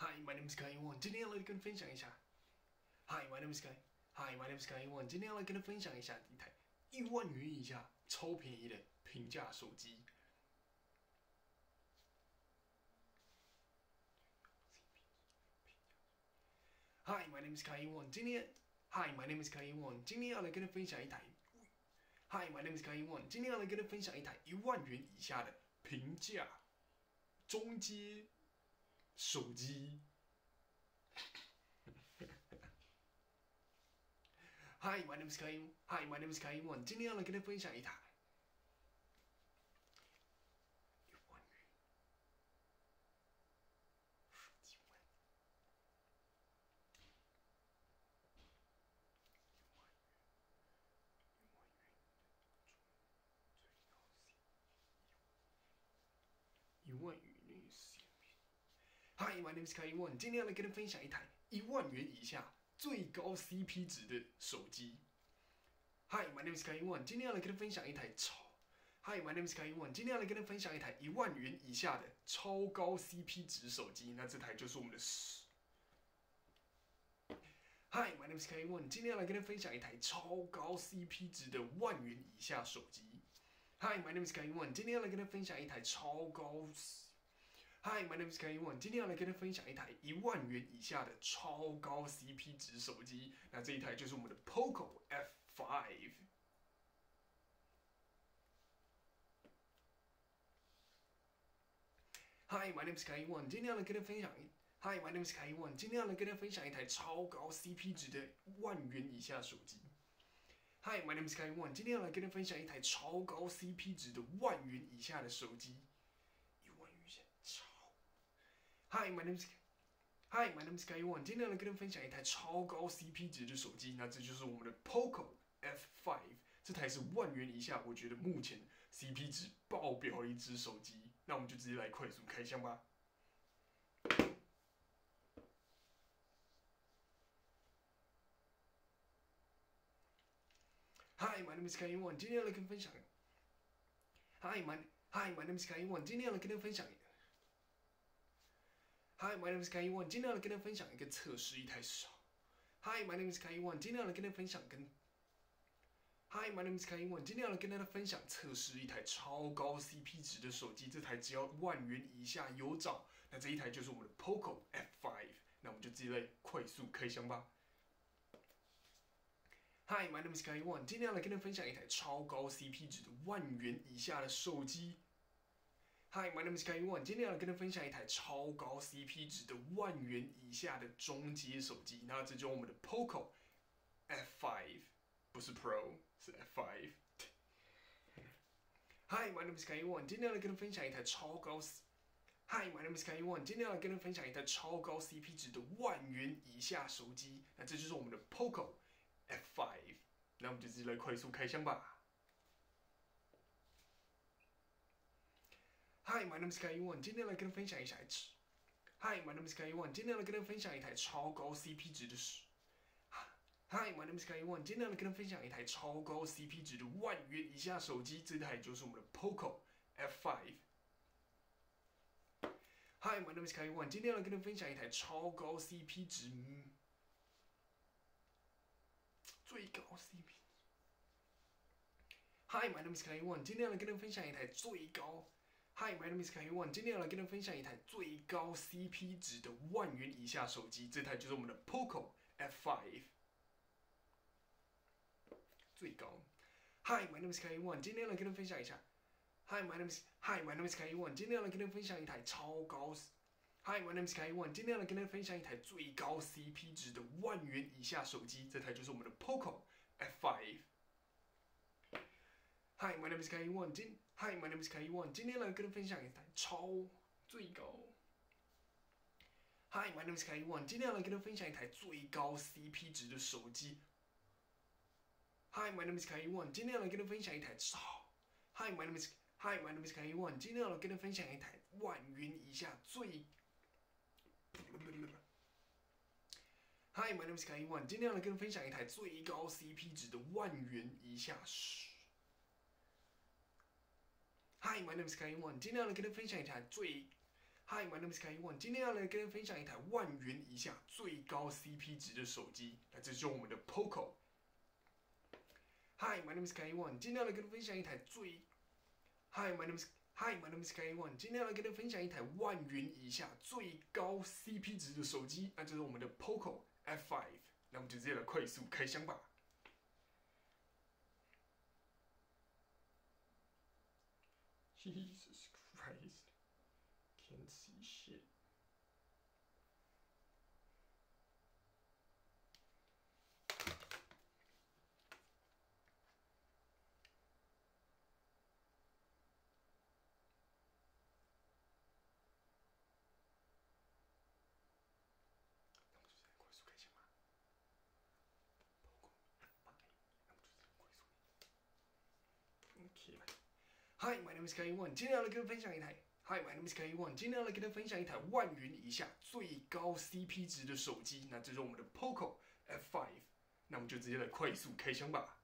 Hi, my name is Kai One。今天要来跟分享一下。Hi, my name is Kai。Hi, my name is Kai One。今天要来跟分享一下一台10000元以下超便宜的平价手机。Hi, my name is Kai One。Hi, my name is Kai One。今天要来跟分享一台。Hi, my name is Kai One。今天要来跟分享一台10000元以下的平价中阶手机。Hi, my name is Kai。Hi, my name is Kai One。今天要来跟分享一台10000元、10几万、10000元内 Hi, my name is Kai One。今天要来跟分享一台10000元以下最高 CP 值的手机。Hi, my name is Kai One。今天要来跟分享一台Hi, my name is Kai One。今天要来跟分享一台10000元以下的超高 CP 值手机。那这台就是我们的Hi, my name is Kai One。今天要来跟分享一台超高 CP 值的10000元以下手机。Hi, my name is Kai One。今天要来跟分享一台超高。Hi, my name is Kai One。今天要来跟分享一台10000元以下的超高 CP 值手机。那这一台就是我们的 Poco F5。Hi, my name is Kai One。今天要来跟分享Hi, my name is Kai One。今天要来跟分享一台超高 CP 值的10000元以下手机。Hi, my name is Kai One。今天要来跟分享一台超高 CP 值的10000元以下的手机。10000元以下超。Hi, my name is Kai One。今天要来跟分享一台超高 CP 值的手机。那这就是我们的 Poco F5。这台是10000元以下，我觉得目前 CP 值爆表的一只手机。那我们就直接来快速开箱吧。Hi, my name is Kai One。今天要来跟分享。Hi, my name is Kai One。今天要来跟分享。Hi, my name is Kai One。今天要来跟分享一个测试一台手。Hi, my name is Kai One。今天要来跟分享Hi, my name is Kai One。今天要来跟大家分享测试一台超高 CP 值的手机。这台只要10000元以下有找。那这一台就是我们的 Poco F5。那我们就直接来快速开箱吧。Hi, my name is Kai One。今天要来跟大家分享一台超高 CP 值的10000元以下的手机。Hi, my name is Kai One。今天要来跟大家分享一台超高 CP 值的10000元以下的中阶手机。那这就是我们的 Poco F5， 不是 Pro， 是 F5。Hi, my name is Kai One。今天要来跟大家分享一台超高。Hi, my name is Kai One。今天要来跟大家分享一台超高 CP 值的10000元以下手机。那这就是我们的 Poco F5。那我们就直接来快速开箱吧。Hi, my name is Kai One。今天来跟大家分享一下。Hi, my name is Kai One。今天来跟大家分享一台超高 CP 值的。Hi, my name is Kai One。今天来跟大家分享一台超高 CP 值的10000元以下手机。这台就是我们的 Poco F5。Hi, my name is Kai One。今天来跟大家分享一台超高 CP 值。最高 CP。Hi, my name is Kai One。今天要来跟大家分享一台最高。Hi, my name is Kai One。今天要来跟大家分享一台最高 CP 值的10000元以下手机。这台就是我们的 Poco F5。最高。Hi, my name is Kai One。今天要来跟大家分享一下。Hi, my name is Kai One。今天要来跟大家分享一台超高。Hi, my name is Kai One。今天要来跟大家分享一台最高 CP 值的10000元以下手机。这台就是我们的 Poco F5。Hi, my name is Kai One。Hi, my name is Kai One。今天来跟大家分享一台最高。Hi, my name is Kai One。今天要来跟大家分享一台最高 CP 值的手机。Hi, my name is Kai One。今天要来跟大家分享一台Hi, my name is Kai One。今天要来跟大家分享一台10000元以下Hi, my name is Kai One。今天要来跟大家分享一台最高 CP 值的10000元以下Hi, my name is Kai One。今天要来跟大家分享一台 Hi, my name is Kai1。今天要来跟人分享一台1万元以下最高 CP 值的手机，那这就是我们的 Poco。Hi, my name is Kai1。今天要来跟人分享一台Hi, my name is Kai1。今天要来跟人分享一台1万元以下最高 CP 值的手机，那就是我们的 Poco F5。那我们就直接来快速开箱吧。Jesus Christ, can't see shit. Hi, my name is Kai1。今天要来跟人分享一台。Hi, my name is Kai1。今天要来跟人分享一台1万元以下最高 CP 值的手机，那这是我们的 Poco F5。那我们就直接来快速开箱吧。